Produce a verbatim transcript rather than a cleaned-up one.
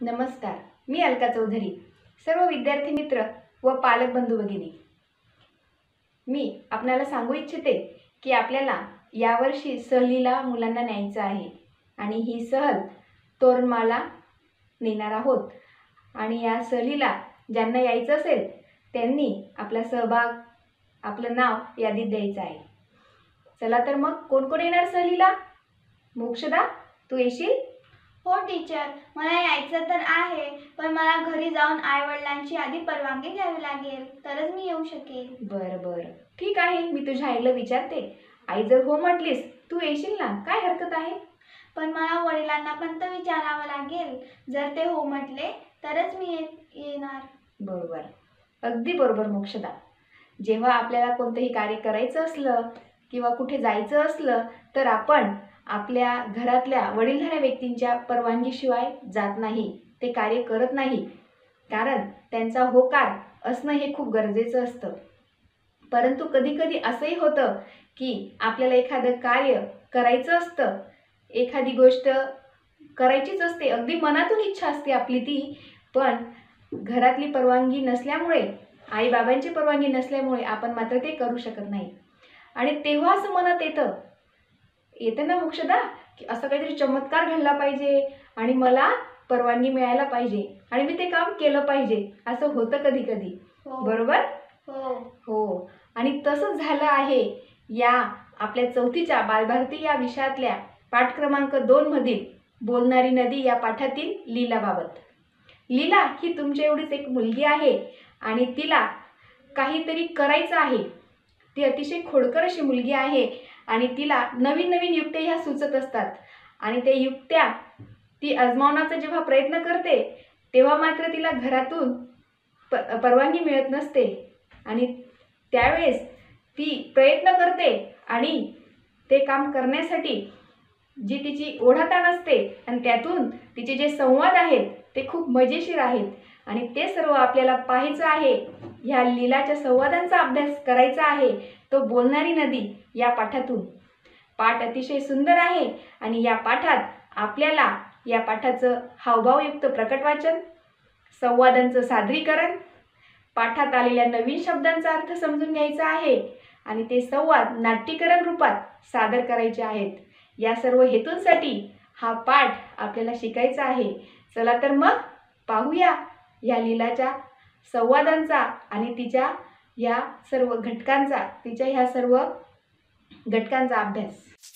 नमस्कार, मी अलका चौधरी। सर्व विद्यार्थी मित्र व पालक बंधू भगिनी, मी आपल्याला सांगू इच्छिते की आपल्याला यावर्षी सहलीला मुलांना न्यायचं आहे आणि ही सहल तोरणमाला नेणार आहोत। आणि या सहलीला ज्यांना यायचं असेल त्यांनी आपला सहभाग, आपलं नाव यादीत द्यायचं आहे। चला तर मग कोण कोण येणार सहलीला? मोक्षदा, तू येशील? हो टीचर, मला यायचं तर आहे, पण मला घरी जाऊन आई वडिलांची आधी परवानगी घ्यावी लागेल, तरच मी येऊ शकेल। बरं बरं, ठीक आहे, मी तुझ्या आईला विचारते। आई जर हो म्हटलीस तू येशील ना, काय हरकत आहे? पण मला वडिलांना पण तर विचारावं लागेल, जर ते हो म्हटले तरच मी ये येणार। बरोबर, अगदी बरोबर मोक्षदा। जेव्हा आपल्याला कोणतेही कार्य करायचं असलं किंवा कुठे जायचं असलं तर आपण आपल्या घरातल्या वडीलधाऱ्या व्यक्तींच्या परवानगीशिवाय जात नाही, ते कार्य करत नाही, कारण त्यांचा होकार असणं हे खूप गरजेचं असतं। परंतु कधी कधी असंही होतं की आपल्याला एखादं कार्य करायचं असतं, एखादी गोष्ट करायचीच असते, अगदी मनातून इच्छा असते आपली ती, पण घरातली परवानगी नसल्यामुळे, आई बाबांची परवानगी नसल्यामुळे आपण मात्र ते करू शकत नाही। आणि तेव्हा असं मनात येतं येतं ना मोक्षदा, की असं काहीतरी चमत्कार घडला पाहिजे आणि मला परवानगी मिळायला पाहिजे आणि मी ते काम केलं पाहिजे, असं होतं कधी कधी। हो बरोबर? हो हो, आणि तसंच झालं आहे या आपल्या चौथीच्या बालभारती या विषयातल्या पाठ क्रमांक दोन मधील बोलणारी नदी या पाठातील लीलाबाबत। लीला ही तुमच्या एवढीच एक मुलगी आहे आणि तिला काहीतरी करायचं आहे। ती अतिशय खोडकर अशी मुलगी आहे आणि तिला नवीन नवीन युक्त्या ह्या सुचत असतात आणि त्या युक्त्या ती आजमावण्याचा जेव्हा प्रयत्न करते तेव्हा मात्र तिला घरातून प परवानगी मिळत नसते आणि त्यावेळेस ती प्रयत्न करते आणि ते काम करण्यासाठी जी तिची ओढाताण असते आणि त्यातून तिचे जे संवाद आहेत ते खूप मजेशीर आहेत आणि ते सर्व आपल्याला पाहायचं आहे। ह्या लीलाच्या संवादांचा अभ्यास करायचा आहे, तो बोलणारी नदी या पाठातून। पाठ अतिशय सुंदर आहे आणि या पाठात आपल्याला या पाठाचं हावभावयुक्त प्रकट वाचन, संवादांचं सादरीकरण, पाठात आलेल्या नवीन शब्दांचा अर्थ समजून घ्यायचा आहे आणि ते संवाद नाट्यीकरण रूपात सादर करायचे आहेत। या सर्व हेतूंसाठी हा पाठ आपल्याला शिकायचा आहे। चला तर मग पाहूया या लीलाच्या संवादांचा आणि तिच्या या सर्व घटकांचा, तिच्या ह्या सर्व घटकांचा अभ्यास।